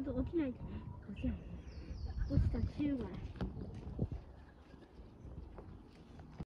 と起きないとね、落ちないね。落ちたら10枚。